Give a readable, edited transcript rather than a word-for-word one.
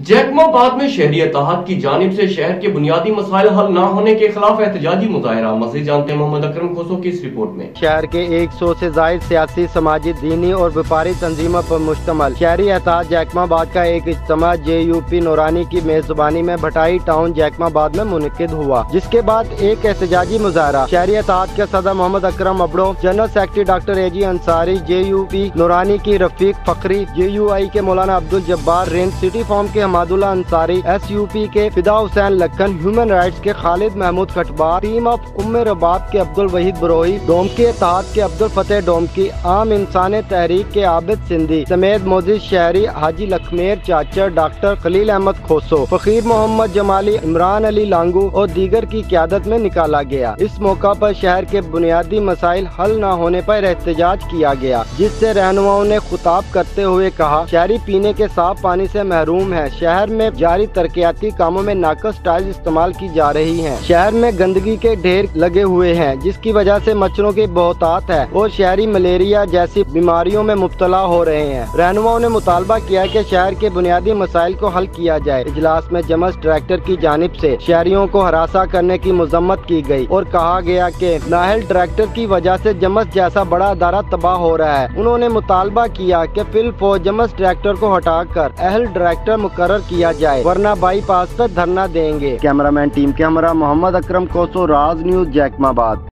जैकमाबाद में शहरी इत्तेहाद की जानिब से शहर के बुनियादी मसाइल हल न होने के खिलाफ एहतजाजी मुजाहरा। मज़ीद जानते हैं मोहम्मद अकरम खोसो की इस रिपोर्ट में। शहर के 100 से ज़ायद सियासी, समाजी, दीनी और व्यापारी तंजीमों पर मुश्तमल शहरी इत्तेहाद जैकमाबाद का एक इज्तिमा JUP नूरानी की मेजबानी में भटाई टाउन जैकमाबाद में मुनक्किद हुआ, जिसके बाद एक एहतजाजी मुजाहरा शहरी इत्तेहाद के सदर Mohammad Akram Abro, general secretary doctor AG Ansari, JUP Noorani की रफीक फखरी, JUI के मौलाना अब्दुल जब्बार रिंद, सिटी फॉर्म के हमादुल्ला अंसारी, SUP के फिदा हुसैन लखन, ह्यूमन राइट्स के खालिद महमूद खटबार, टीम ऑफ उम्मे रबात के अब्दुल वहीद बरोही, डोमकी इत्तेहाद के अब्दुल फतेह डोमकी, आम इंसान तहरीक के आबिद सिंधी समेत मौजूद शहरी हाजी लखमेर चाचर, डॉक्टर खलील अहमद खोसो, फकीर मोहम्मद जमाली, इमरान अली लांगू और दीगर की क़यादत में निकाला गया। इस मौका पर शहर के बुनियादी मसाइल हल न होने पर एहतजाज किया गया, जिससे रहनुमाओं ने खुताब करते हुए कहा, शहरी पीने के साफ पानी से महरूम है। शहर में जारी तरक्याती कामों में नाकस टाइल्स इस्तेमाल की जा रही हैं। शहर में गंदगी के ढेर लगे हुए हैं, जिसकी वजह से मच्छरों की बहुतात है और शहरी मलेरिया जैसी बीमारियों में मुब्तला हो रहे हैं। रहनुमाओं ने मुतालबा किया कि शहर के बुनियादी मसाइल को हल किया जाए। इजलास में जमस डायरेक्टर की जानिब से शहरियों को हरासा करने की मजम्मत की गई और कहा गया कि नाहल डायरेक्टर की वजह से जमस जैसा बड़ा अदारा तबाह हो रहा है। उन्होंने मुतालबा किया कि फिलफौर जमस डायरेक्टर को हटाकर अहल डायरेक्टर मुकर्रर किया जाए, वरना बाईपास पर धरना देंगे। कैमरामैन टीम के हमरा मोहम्मद अकरम कोसो, राज न्यूज़ जैकमाबाद।